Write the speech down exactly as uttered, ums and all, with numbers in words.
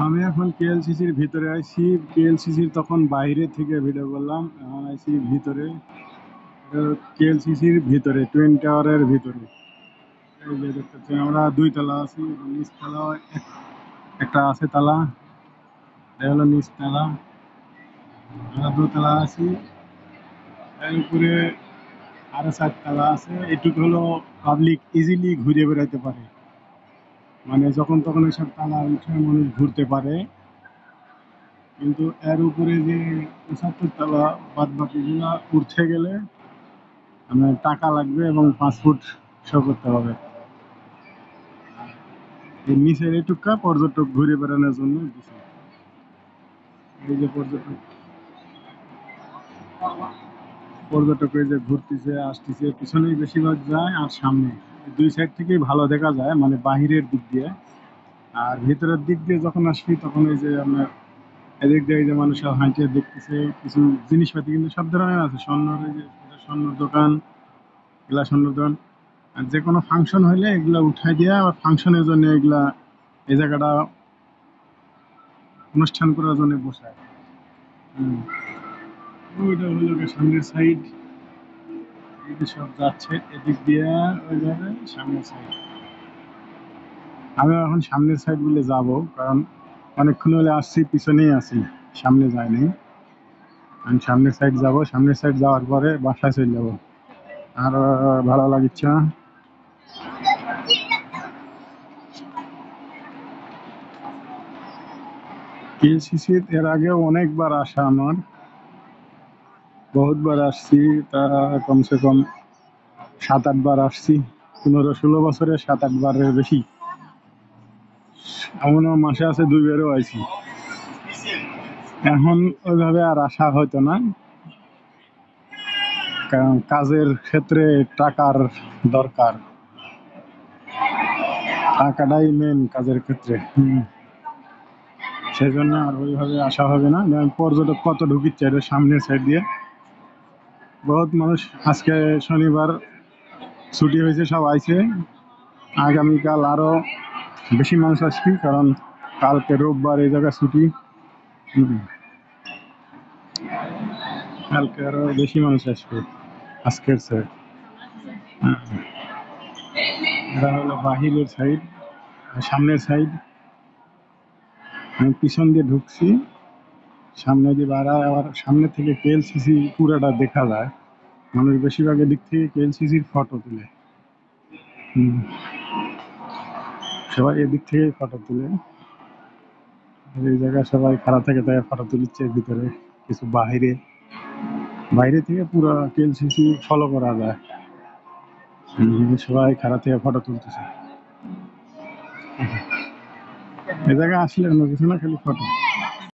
আমি এখন কেএলসিসির ভিতরে আইছি। কেএলসিসির তখন বাইরে থেকে ভিডিও করলাম, এখন আইছি ভিতরে। কেএলসিসির ভিতরে টুইন টাওয়ারের ভিতরে এই যে দেখতে পাচ্ছি আমরা দুই তলা আছি, নিচ তলা একটা আছে তালা, এটা হলো নিচ তলা। আমরা দোতলা আছি, এর উপরে আরো চারতলা আছে। এটুকু হলো পাবলিক ইজিলি ঘুরে বেড়াতে পারে, মানে যখন তখন এসব তালা উঠে মানুষ ঘুরতে পারে। কিন্তু এর উপরে যে পঁচাত্তর তলা বাদ বাকিগুলা উঠতে গেলে মানে টাকা লাগবে এবং পাসপোর্ট শো করতে হবে। এই নিচের এটুকা পর্যটক ঘুরে বেড়ানোর জন্য দিছে। এই যে পর্যটক পর্যটক এই যে ঘুরতেছে আসতেছে, পিছনেই বেশিরভাগ যায় আর সামনে দুই সাইড থেকেই ভালো দেখা যায়, মানে বাহিরের দিক দিয়ে। আর ভিতরের দিক দিয়ে যখন আসবি তখন এই যে আমরা এদিক দিয়ে এই যে মানুষ হাঁটে দেখতেছে, কিছু জিনিসপাতি কিন্তু সব ধরনের আছে। স্বর্ণর এই যে স্বর্ণর দোকান, এগুলা স্বর্ণর দোকান। আর যে কোনো ফাংশন হইলে এগুলা উঠাই দিয়ে আবার ফাংশনের জন্য এগুলা এই জায়গাটা অনুষ্ঠান করার জন্য বসায়। হুম, ওইটা হলো গিয়ে সামনের সাইড। এই যে সব যাচ্ছে এদিক দিয়ে ওইভাবে সামনের সাইড। আমি এখন সামনের সাইড গুলো যাবো, কারণ অনেকক্ষণ হলে আসছি, পিছনেই আছি, সামনে যাইনি। আমি সামনের সাইড যাব, সামনের সাইড যাওয়ার পরে বাসায় চলে যাবো। আর ভালো লাগছে না। কেএলসিসির এর আগেও অনেকবার আসা আমার, বহুতবার আসছি। তা কমসে কম সাত আট বার আসছি, পনেরো ষোলো বছরে সাত আট বারের বেশি। এমনও মাসে আছে দুইবারও আইছি। এখন ওইভাবে আর আসা হয়তো না, কারণ কাজের ক্ষেত্রে টাকার দরকার, টাকাটাই মেন কাজের ক্ষেত্রে। হুম, সেই জন্য আর ওইভাবে আসা হবে না। পর্যটক কত ঢুকিচ্ছে এটা সামনের সাইড দিয়ে, বহুত মানুষ। আজকে শনিবার ছুটি হয়েছে, সব আইছে। আগামীকাল আরো বেশি মানুষ আসবে, কারণ কালকে রোববার এই জায়গায় ছুটি। হুম, কালকে আরো বেশি মানুষ আসবে আজকের স্যার। এটা হলো বাহিরের সাইড, সামনের সাইড। আমি পিছন দিয়ে ঢুকছি, সামনে দিয়ে বাড়া, আবার সামনে থেকে কেএলসিসি পুরাটা দেখা যায়। মানুষ বেশিরভাগ এদিক থেকে কেএলসিসির ফটো তুলে। হুম, সবাই এদিক থেকে ফটো তুলে। এই জায়গায় সবাই খারাপ থেকে তাই ফটো তুলছে। ভিতরে কিছু বাহিরে, বাইরে থেকে পুরো কেএলসিসি ফলো করা যায়। হুম, সবাই খারাপ থেকে ফটো তুলতেছে। এ জায়গায় আসলে অন্য কিছু না, খালি ফটো।